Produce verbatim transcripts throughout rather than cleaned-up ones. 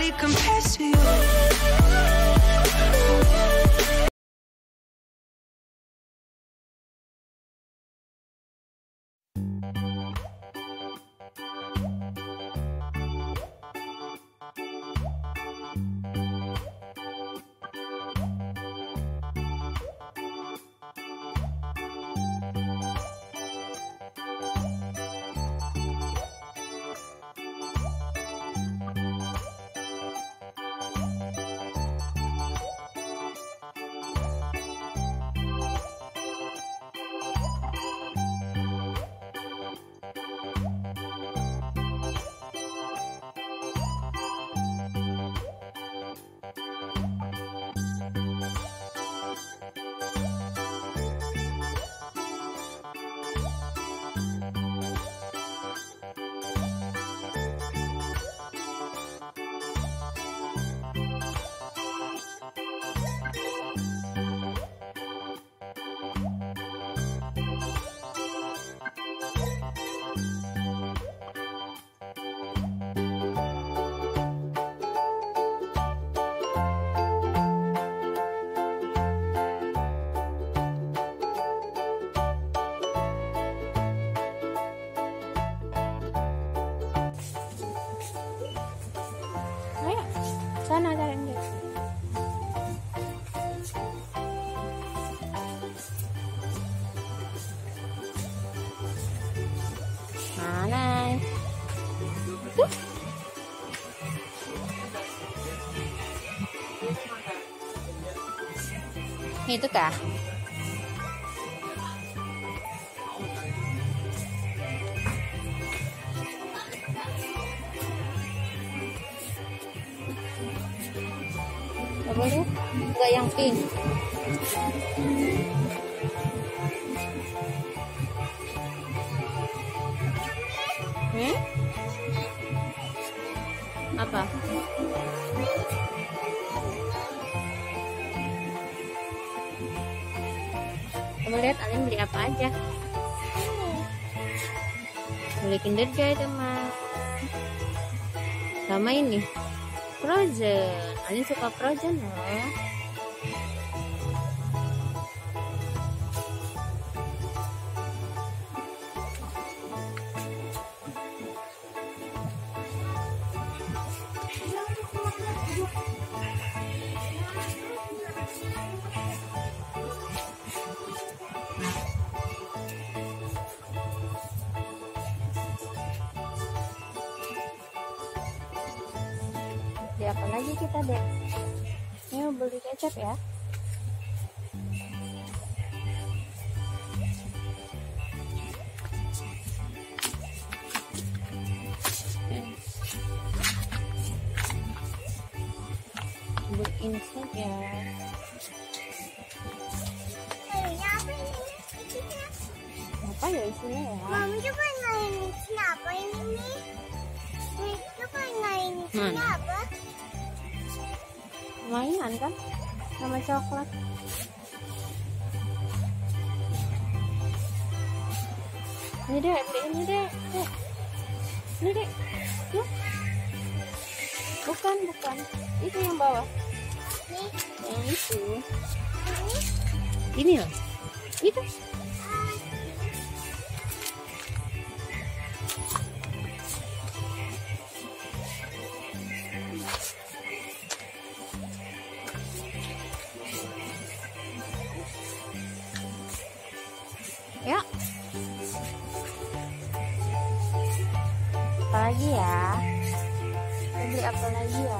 nobody compares to you. Sana jalan deh. Mana? Tuh. Itu kah? Boleh? Enggak yang pink. Hmm? Apa? Kamu lihat Alin beli apa aja? Beli Kinder Joy teman. Sama ini Frozen. Alin suka Frozen loh. Beli apa lagi kita deh? Ini beli kecap ya. Beli instan ya. Apa ya isinya ya? Mama coba nanya isinya apa ini? Nih, coba nanya isinya apa? Mainan kan sama coklat. Ini deh, beli ini deh, deh. Ini deh, yuk. Bukan, bukan. Itu yang bawah. Nih, Yang itu. ini. Ini loh. Itu. Ya. Apa lagi ya? Kita beli apa lagi ya?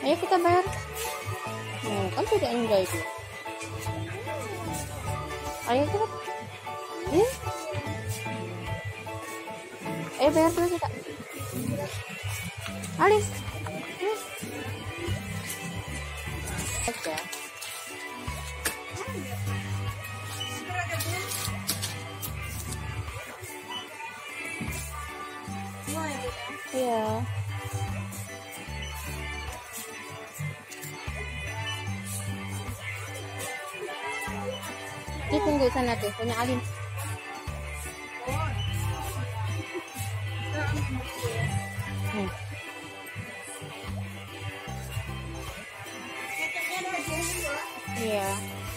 Ayo kita bayar. Oh, kan tidak enjoy itu. Ayo kita. Ya. Ayo bayar dulu kita. Alis. Ya. Aja. Iya. Ini tunggu sana tuh, punya Alin. Hmm. Iya.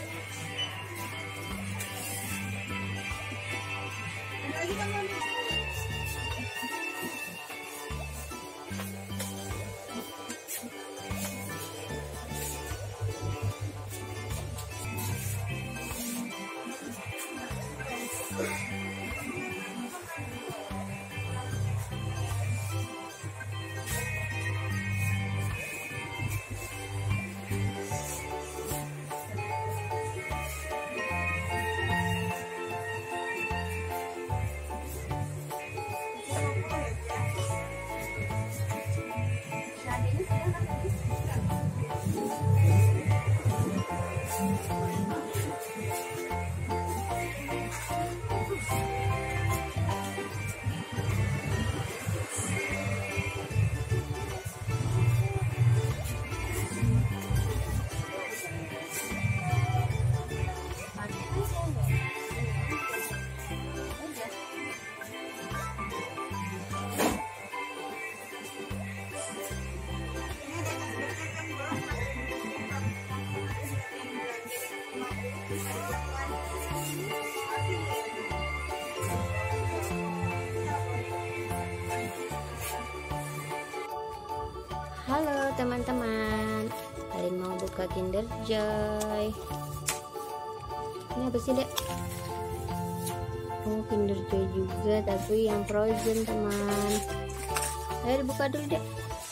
Halo teman-teman, Alin mau buka Kinder Joy. Ini apa sih, Dek? Oh, Kinder Joy juga, tapi yang frozen, teman. Ayo dibuka dulu, Dek.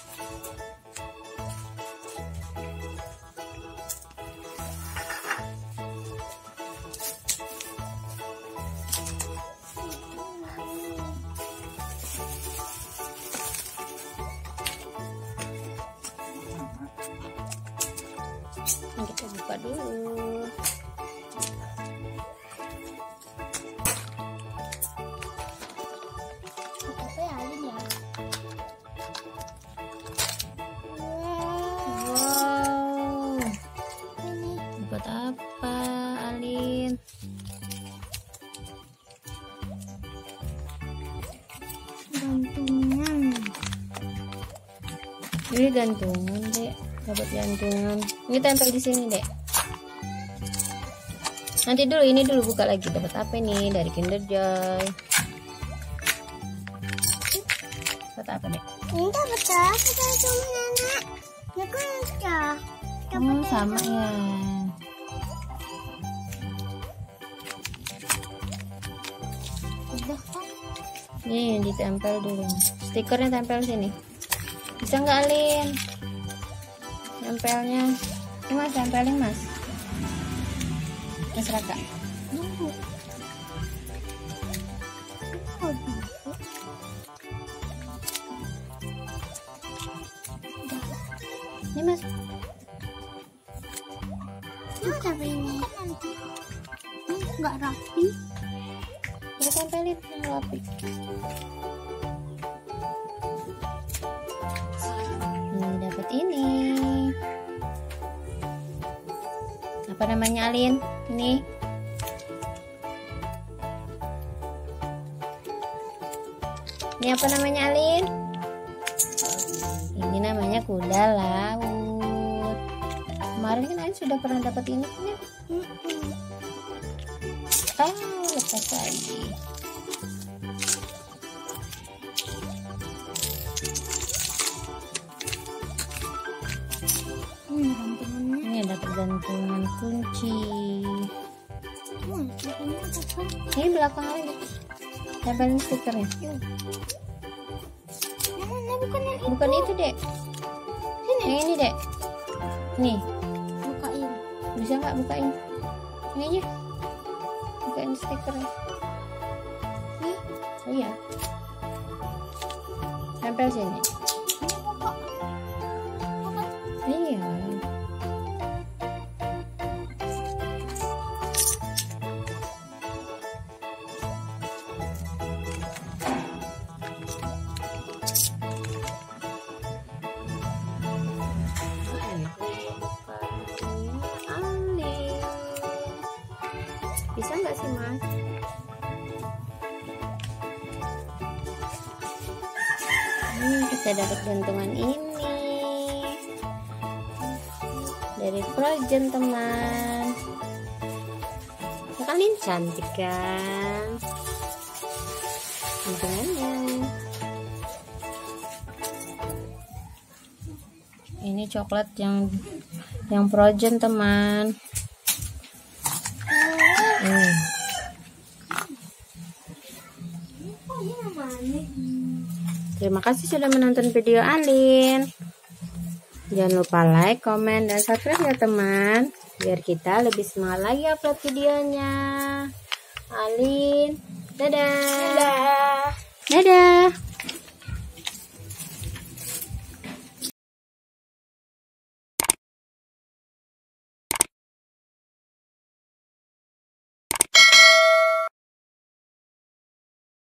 Kita buka dulu. Apa ya, Alin ya? Wow. Ini buat apa, Alin? Gantungan. Ini gantungan, Dek. Dapat gantungan. Ini tempel di sini, Dek. Nanti dulu, ini dulu buka lagi. Dapat apa nih dari Kinder Joy? Dapat apa, Dek? Ini dapat apa sama nenek? Ini kan udah. Oh, sama ya. Udah kan? Nih, ditempel dulu. Stikernya tempel sini. Bisa nggak, Alin? Tempelnya. Ini Mas, tempelin, Mas. Mas Raka. Nunggu. Oh, gitu. Ini, Mas. Ini tapi ini nanti. Ini nggak rapi. Kita tempelin yang rapi. Nih, dapat ini. Apa namanya, Alin? Ini. Ini apa namanya, Alin? Ini namanya kuda laut. Kemarin kan Alin sudah pernah dapat ini kan ya? Ah, lepas lagi. Ini gantungannya. Ini ada gantungan kunci. Oh, gantungannya apa? Ini belakang Alin. Tempelin stikernya. Mana bukan yang Bukan itu, Dek. sini. Yang ini dek. Nih, Bukain. bisa nggak bukain? Ini aja. Bukain stikernya. Nih. Oh iya. Tempel sini. Iya. Bisa nggak sih mas? Hmm, kita dapat gantungan ini dari Frozen teman. Kalian cantik kan gantungannya. Ini coklat yang yang Frozen teman. Hmm. Terima kasih sudah menonton video Alin. Jangan lupa like, komen, dan subscribe ya teman, biar kita lebih semangat lagi upload videonya. Alin, dadah. Dadah. Dadah.